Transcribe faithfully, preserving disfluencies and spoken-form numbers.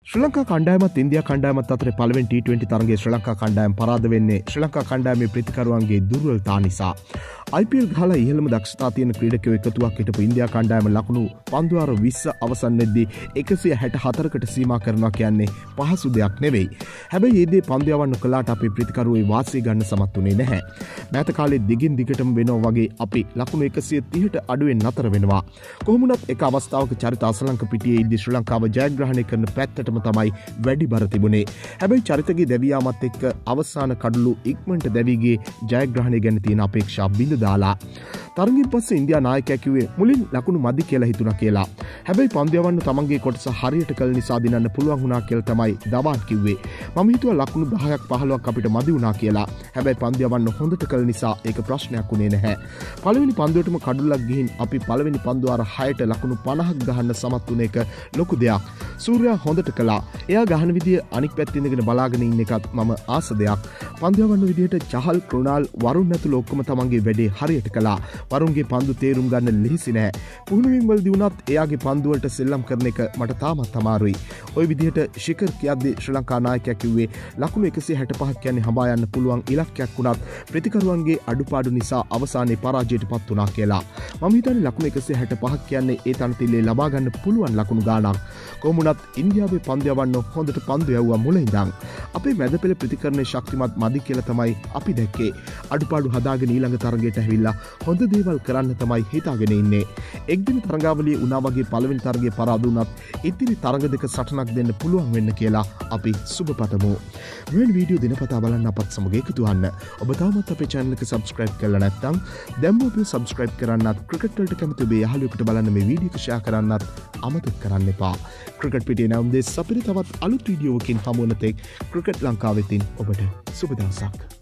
ශ්‍රී Lanka කණ්ඩායමත් India කණ්ඩායමත් අතර පළවෙනි ටී ට්වෙන්ටි තරගයේ ශ්‍රී ලංකා කණ්ඩායම පරාද වෙන්නේ ශ්‍රී ලංකා කණ්ඩායමේ ප්‍රතිකරුවන්ගේ දුර්වලතා නිසා. I P L ගහලා ඉහළම දක්ෂතා තියෙන ක්‍රීඩකයෝ එකතුවක් හිටපු ඉන්දියා කණ්ඩායම ලකුණු පන්දුවාර විස්ස අවසන් වෙද්දී එකසිය හැට හතරකට සීමා කරනවා කියන්නේ පහසු දෙයක් නෙවෙයි. හැබැයි මේ දේ පන්දු යවන්න කළාට අපේ ප්‍රතිකරුවෝ වාසිය ගන්න සමත් වුණේ නැහැ. මෑත කාලේ දිගින් දිගටම වෙනවා වගේ අපි ලකුණු එකසිය තිහට අඩුවෙන් නතර වෙනවා. කොහොම වුණත් එක අවස්ථාවක චරිත අසලංක පිටියේ ඉද්දී ශ්‍රී ලංකාව ජයග්‍රහණය කරන පැත්තටම තමයි වැඩි බර තිබුණේ. හැබැයි චරිතගේ දැවී යාමත් එක්ක අවසාන කඩළු ඉක්මනට දැවී ගියේ ජයග්‍රහණය ගැන තියෙන අපේක්ෂා බිඳ දාලා. තරගින් පස්සේ ඉන්දියා නායකයා කිව්වේ මුලින් ලකුණු මදි කියලා හිතුණා කියලා. හැබැයි පන්දු යවන්න තමන්ගේ කොටස හරියට කළ නිසා දිනන්න පුළුවන් වුණා කියලා තමයි දවාන් කිව්වේ. මම හිතුවා ලකුණු දහයක් පහළොවක් අපිට මදි වුණා කියලා. හැබැයි පන්දු යවන්න හොඳට කළ නිසා ඒක ප්‍රශ්නයක් වුණේ නැහැ. පළවෙනි පන්දුවටම කඩුල්ලක් ගිහින් අපි පළවෙනි පන්දුවාර හයට ලකුණු පනහක් ගහන්න සමත් වුණ එක ලොකු දෙයක්. සූර්යා හොඳට කළා. එයා ගහන විදිය අනික් පැත්තේ ඉඳගෙන බලාගෙන ඉන්න එකත් මම ආස දෙයක්. පන්දු යවන්න විදියට චහල් කෘණාල් වරුන් ඇතුළු ඔක්කොම තමන්ගේ වැඩේ හරියට කළා. වරුන්ගේ පන්දු තේරුම් ගන්න ලිහිසි නෑ. පුහුණුවීම් වලදී වුණත් එයාගේ පන්දු වලට සෙල්ලම් කරන එක මට තාමත් අමාරුයි. ওই විදිහට ශිඛර් කියද්දී ශ්‍රී ලංකා නායකයා කිව්වේ ලකුණු එකසිය හැට පහක් කියන්නේ හඹා යන්න පුළුවන් ඉලක්කයක් වුණත් ප්‍රතිකරුවන්ගේ අඩුපාඩු නිසා අවසානයේ පරාජයටපත් වුණා කියලා. මම හිතන්නේ ලකුණු එකසිය හැට පහක් කියන්නේ ඒ තනතිල්ලේ ලබා ගන්න පුළුවන් ලකුණු ගාණක්. කොහොම වුණත් ඉන්දියාවේ පන්දු යවන්න හොඳට පන්දු යවුවා මුල ඉඳන්. අපේ මැද පෙළ ප්‍රතිකරණයේ ශක්තිමත් මදි කියලා තමයි අපි දැක්කේ. අඩුපාඩු හදාගෙන ඊළඟ තරගයට ඇවිල්ලා හොඳ දේවල් කරන්න තමයි හිතාගෙන ඉන්නේ. එක් දින තරගාවලියේ උනා වගේ පළවෙනි තරගයේ පරාද වුණත් ඉතිරි තරග දෙක සටනක් දෙන්න පුළුවන් වෙන්න කියලා අපි සුබ පතමු. මෙවැනි වීඩියෝ දිනපතා බලන්න අපත් සමග එකතු වෙන්න. ඔබ තාමත් අපේ channel එක subscribe කරලා නැත්නම් දැන්ම ඔබ subscribe කරන්නත් ක්‍රිකට් වලට කැමති ඔබේ යහළුවෙකුට බලන්න මේ වීඩියෝ එක share කරන්නත් අමතක කරන්න එපා. ක්‍රිකට් පිටියේ නම් දෙස් අපිට තවත් අලුත් වීඩියෝවකින් හමු වෙන තෙක් ක්‍රිකට් ලංකාවෙතින් ඔබට සුබ දවසක්.